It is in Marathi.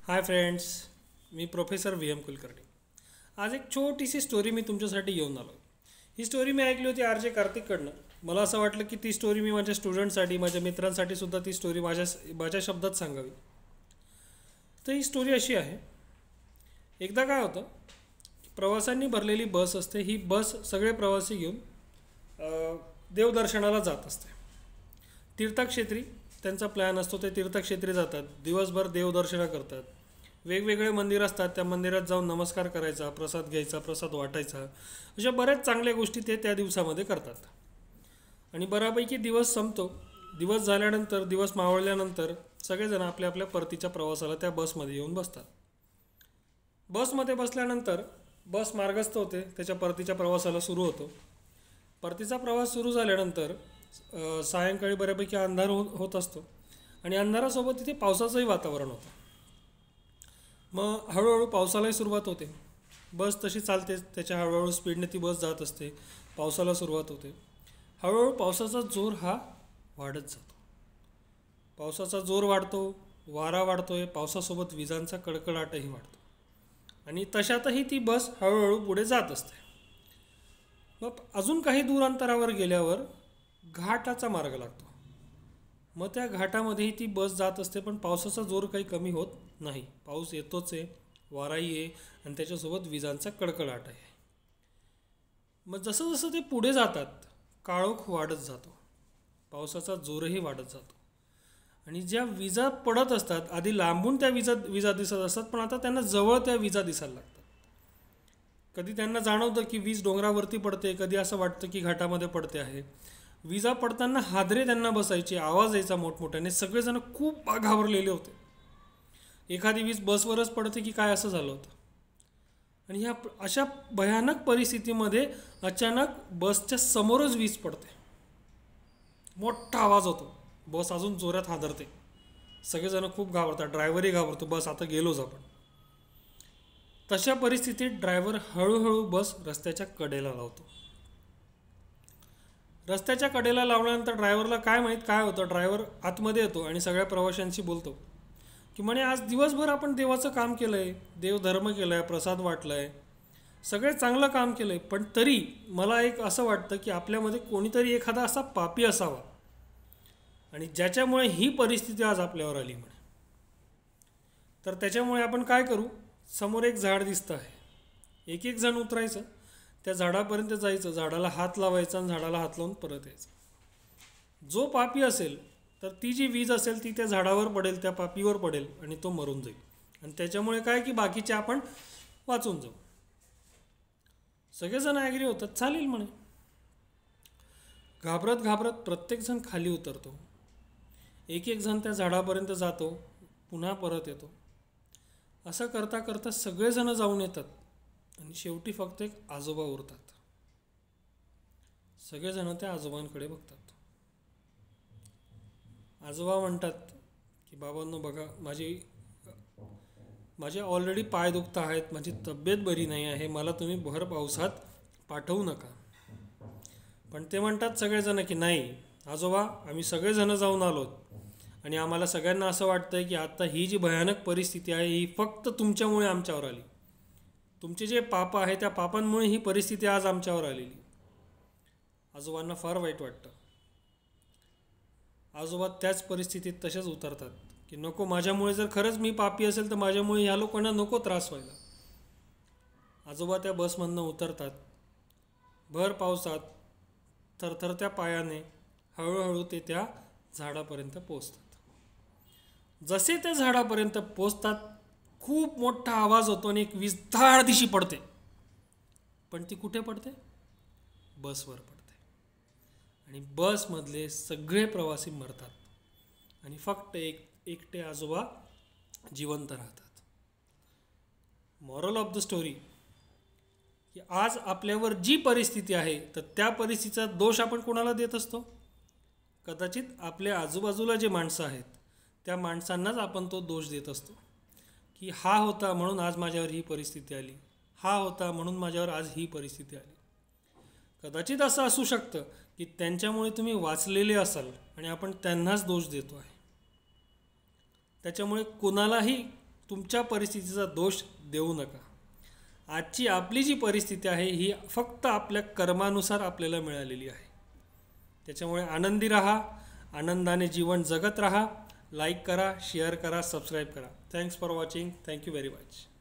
हाय फ्रेंड्स, मी प्रोफेसर व्ही एम कुलकर्णी. आज एक छोटीशी स्टोरी मी तुमच्यासाठी घेऊन आलो. ही स्टोरी मी ऐकली होती आर जे कार्तिककडनं. मला असं वाटलं की ती स्टोरी मी माझ्या स्टुडंटसाठी, माझ्या मित्रांसाठी सुद्धा ती स्टोरी माझ्या शब्दात सांगावी. तर ही स्टोरी अशी आहे. एकदा काय होतं, प्रवाशांनी भरलेली बस असते. ही बस सगळे प्रवासी घेऊन देवदर्शनाला जात असते. तीर्थक्षेत्री त्यांचा प्लॅन असतो. ते तीर्थक्षेत्री जातात, दिवसभर देवदर्शनं करतात. वेगवेगळे मंदिर असतात, त्या मंदिरात जाऊन नमस्कार करायचा, प्रसाद घ्यायचा, प्रसाद वाटायचा, अशा बऱ्याच चांगल्या गोष्टी ते त्या दिवसामध्ये करतात. आणि बऱ्यापैकी दिवस संपतो. दिवस झाल्यानंतर, दिवस मावळल्यानंतर सगळेजण आपल्या आपल्या परतीच्या प्रवासाला त्या बसमध्ये येऊन बसतात. बसमध्ये बसल्यानंतर बस मार्गस्थ होते, त्याच्या परतीच्या प्रवासाला सुरू होतो. परतीचा प्रवास सुरू झाल्यानंतर सायंकाळी बऱ्यापैकी अंधार होत असतो आणि अंधारासोबत तिथे पावसाचंही वातावरण होतं. मग हळूहळू पावसालाही सुरुवात होते. बस तशी चालते, त्याच्या हळूहळू स्पीडने ती बस जात असते. पावसाला सुरुवात होते. हळूहळू पावसाचा जोर हा वाढत जातो. पावसाचा जोर वाढतो, वारा वाढतोय, पावसासोबत विजांचा कडकडाटही वाढतो. आणि तशातही ती बस हळूहळू पुढे जात असते. मग अजून काही दूर अंतरावर गेल्यावर घाटाचा मार्ग लागतो. मग त्या घाटामध्येही ती बस जात असते, पण पावसाचा जोर काही कमी होत नाही. पाऊस येतोच आहे, वाराही आहे आणि त्याच्यासोबत विजांचा कडकडाट आहे. मग जसं जसं ते पुढे जातात, काळोख वाढत जातो, पावसाचा जोरही वाढत जातो. आणि ज्या विजा पडत असतात, आधी लांबून त्या विजा दिसत असतात, पण आता त्यांना जवळ त्या विजा दिसायला लागतात. कधी त्यांना जाणवतं की वीज डोंगरावरती पडते, कधी असं वाटतं की घाटामध्ये पडते आहे. विजा पडताना हादरे त्यांना बसायचे, आवाज यायचा मोठमोठ्याने. सगळेजण खूप घाबरलेले होते. एखादी वीज बसवरच पडते की काय, असं झालं होतं. आणि ह्या अशा भयानक परिस्थितीमध्ये अचानक बसच्या समोरच वीज पडते. मोठा आवाज होतो, बस अजून जोरात हादरते. सगळेजण खूप घाबरतात, ड्रायव्हरही घाबरतो, बस आता गेलोच आपण. तशा परिस्थितीत ड्रायव्हर हळूहळू बस रस्त्याच्या कडेला लावतो. रस्त्याच्या कडेला लावल्यानंतर ड्रायव्हरला काय माहीत काय होतं, ड्रायव्हर आतमध्ये येतो आणि सगळ्या प्रवाशांशी बोलतो की म्हणे आज दिवसभर आपण देवाचं काम केलं आहे, देवधर्म केला आहे, प्रसाद वाटला आहे, सगळे चांगलं काम केलं आहे, पण तरी मला एक असं वाटतं की आपल्यामध्ये कोणीतरी एखादा असा पापी असावा आणि ज्याच्यामुळे ही परिस्थिती आज आपल्यावर आली म्हणे. तर त्याच्यामुळे आपण काय करू, समोर एक झाड दिसतं आहे, एक एक जण उतरायचं, त्या झाडापर्यंत जायचं, झाडाला हात लावायचा आणि झाडाला हात लावून परत यायचं. जो पापी असेल तर ती जी वीज असेल ती त्या झाडावर पडेल, त्या पापीवर पडेल आणि तो मरून जाईल. आणि त्याच्यामुळे काय की बाकीचे आपण वाचून जाऊ. सगळेजण ॲग्री होतात, चालेल म्हणे. घाबरत घाबरत प्रत्येकजण खाली उतरतो. एक एक जण त्या झाडापर्यंत जातो, पुन्हा परत येतो. असं करता करता सगळेजण जाऊन येतात आणि शेवटी फक्त एक आजोबा उरतात. सगळेजण त्या आजोबांकडे बघतात. आजोबा म्हणतात की बाबांनो बघा, माझे ऑलरेडी पाय दुखत आहेत, माझी तब्येत बरी नाही आहे, मला तुम्ही भर पावसात पाठवू नका. पण ते म्हणतात सगळेजण की नाही आजोबा, आम्ही सगळेजण जाऊन आलोत आणि आम्हाला सगळ्यांना असं वाटतंय की आता ही जी भयानक परिस्थिती आहे ही फक्त तुमच्यामुळे आमच्यावर आली. तुमचे जे पाप आहे त्या पापांमुळे ही परिस्थिती आज आमच्यावर आलेली. आजोबांना फार वाईट वाटतं. आजोबा त्याच परिस्थितीत तसेच उतरतात की नको, माझ्यामुळे जर खरंच मी पापी असेल तर माझ्यामुळे ह्या लोकांना नको त्रास व्हायला. आजोबा त्या बसमधनं उतरतात. भर पावसात थरथरत्या पायाने हळूहळू ते त्या झाडापर्यंत पोचतात. जसे त्या झाडापर्यंत पोचतात, खूप मोठा आवाज होतो आणि एक वीज धाड दिशी पडते. पण ती कुठे पडते? बसवर पडते. आणि बसमधले सगळे प्रवासी मरतात आणि फक्त एकटे आजोबा जिवंत राहतात. मॉरल ऑफ द स्टोरी की आज आपल्यावर जी परिस्थिती आहे तर त्या परिस्थितीचा दोष आपण कोणाला देत असतो? कदाचित आपल्या आजूबाजूला जे माणसं आहेत त्या माणसांनाच आपण तो दोष देत असतो की हा होता म्हणून आज माझ्यावर ही परिस्थिती आली, हा होता म्हणून माझ्यावर आज ही परिस्थिती आली. कदाचित असं असू शकतं की त्यांच्यामुळे तुम्ही वाचलेले असाल आणि आपण त्यांनाच दोष देतो आहे. त्याच्यामुळे कोणालाही तुमच्या परिस्थितीचा दोष देऊ नका. आजची आपली जी परिस्थिती आहे ही फक्त आपल्या कर्मानुसार आपल्याला मिळालेली आहे. त्याच्यामुळे आनंदी राहा, आनंदाने जीवन जगत राहा. लाईक करा, शेअर करा, सबस्क्राईब करा. Thanks for watching. Thank you very much.